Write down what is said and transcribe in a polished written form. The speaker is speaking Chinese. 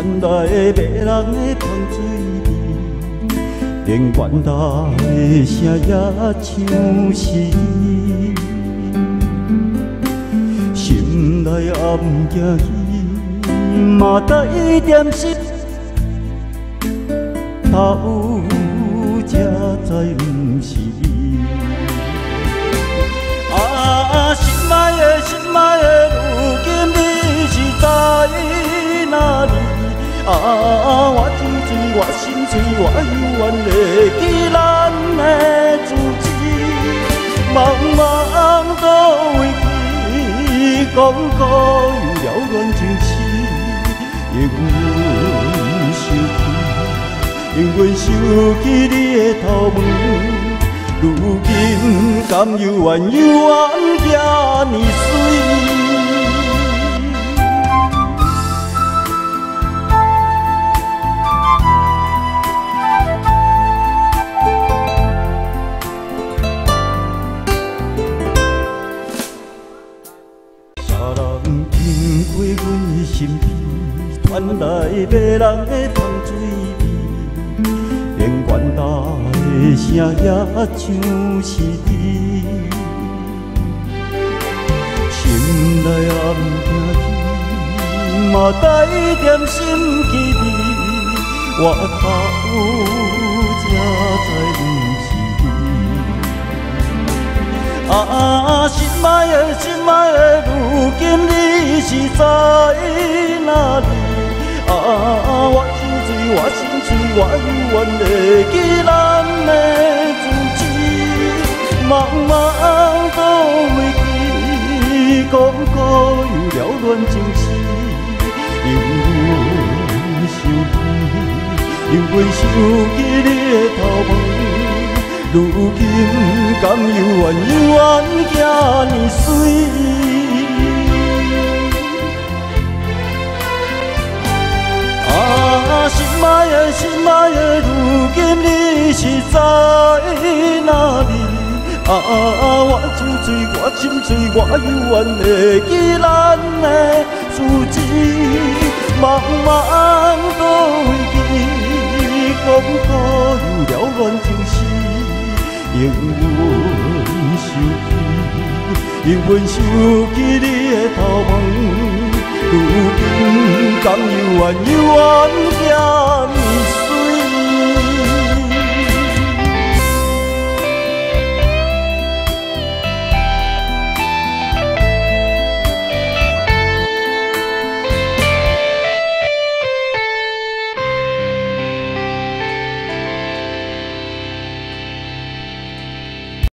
传来的迷人的香水味，连原来的声也像是你。心内暗惊喜，嘛带点心，头才知不是你。心爱的，心爱的，如今你是在哪里？我酒醉，我心碎，我犹原会记咱的自己。茫茫倒位去，讲古又了乱情丝，永远想起，永远想起你的头毛。如今甘犹原遐尼水。啥人经过阮身边，传来迷人的香水味，连原来的声也像是你。心内暗惊喜，嘛带点心机味，我头才知不是你。心爱的，心爱的，如今你是在哪里？我酒醉，我心碎，我犹原会记咱的自己。茫茫倒位去，讲古又了乱情丝，永远想起，永远想起你的头毛。如今甘犹原遐尼水。心爱的，心爱的，如今你是在哪里？我酒醉，我心碎，我犹原会记咱的自己。茫茫倒位去，讲古又了乱情丝，永远想起，永远想起你的头毛。如今甘犹原遐尼